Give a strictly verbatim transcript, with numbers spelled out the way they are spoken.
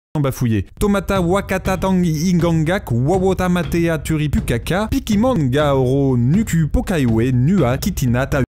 bafouillé. Tomata wakata tangi ingangak wawota matea turipukaka pikimon gaoro nuku pokaiwe nua kitinata